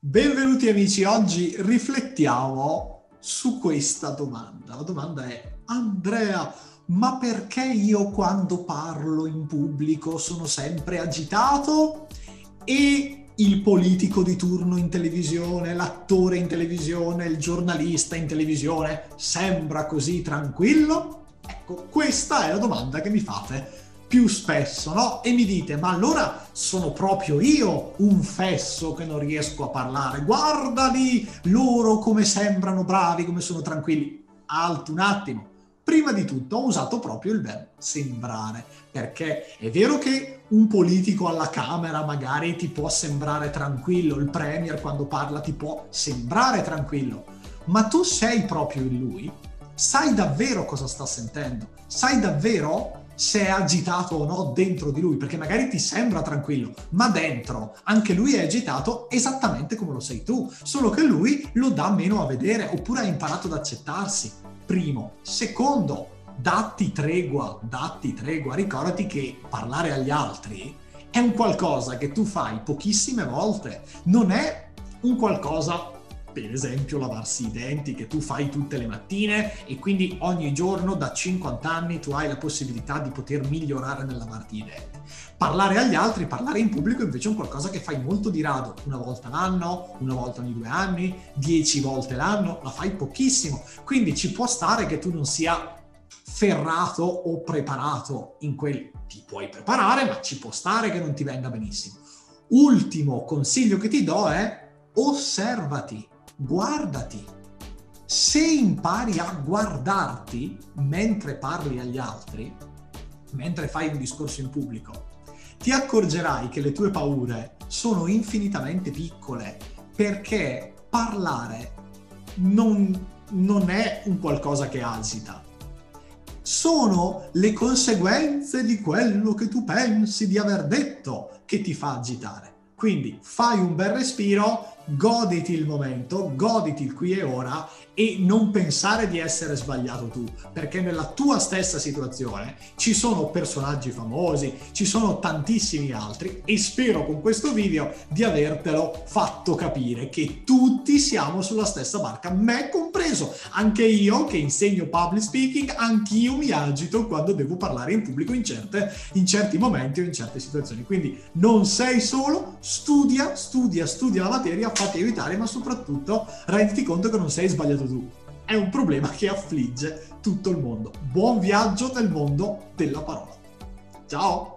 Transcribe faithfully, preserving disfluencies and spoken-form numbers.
Benvenuti amici, oggi riflettiamo su questa domanda. La domanda è: Andrea, ma perché io quando parlo in pubblico sono sempre agitato e il politico di turno in televisione, l'attore in televisione, il giornalista in televisione sembra così tranquillo? Ecco, questa è la domanda che mi fate più spesso, no? E mi dite, ma allora sono proprio io un fesso che non riesco a parlare? Guardali loro come sembrano bravi, come sono tranquilli. Alto un attimo. Prima di tutto ho usato proprio il verbo sembrare, perché è vero che un politico alla Camera magari ti può sembrare tranquillo, il premier quando parla ti può sembrare tranquillo, ma tu sei proprio in lui? Sai davvero cosa sta sentendo? Sai davvero se è agitato o no dentro di lui? Perché magari ti sembra tranquillo, ma dentro anche lui è agitato esattamente come lo sei tu, solo che lui lo dà meno a vedere, oppure ha imparato ad accettarsi. Primo. Secondo, datti tregua, datti tregua. Ricordati che parlare agli altri è un qualcosa che tu fai pochissime volte, non è un qualcosa, per esempio lavarsi i denti, che tu fai tutte le mattine e quindi ogni giorno da cinquanta anni tu hai la possibilità di poter migliorare nel lavarti i denti. Parlare agli altri, parlare in pubblico invece è un qualcosa che fai molto di rado, una volta l'anno, una volta ogni due anni, dieci volte l'anno, la fai pochissimo, quindi ci può stare che tu non sia ferrato o preparato in quel. Ti puoi preparare, ma ci può stare che non ti venga benissimo. Ultimo consiglio che ti do è: osservati. Guardati. Se impari a guardarti mentre parli agli altri, mentre fai un discorso in pubblico, ti accorgerai che le tue paure sono infinitamente piccole, perché parlare non, non è un qualcosa che agita. Sono le conseguenze di quello che tu pensi di aver detto che ti fa agitare. Quindi fai un bel respiro, goditi il momento, goditi il qui e ora e non pensare di essere sbagliato tu, perché nella tua stessa situazione ci sono personaggi famosi, ci sono tantissimi altri, e spero con questo video di avertelo fatto capire che tutti siamo sulla stessa barca, me compreso. Anche io che insegno public speaking, anch'io mi agito quando devo parlare in pubblico in certe, in certi momenti o in certe situazioni. Quindi non sei solo, studia, studia, studia la materia, fatti aiutare, ma soprattutto renditi conto che non sei sbagliato tu. È un problema che affligge tutto il mondo. Buon viaggio nel mondo della parola. Ciao!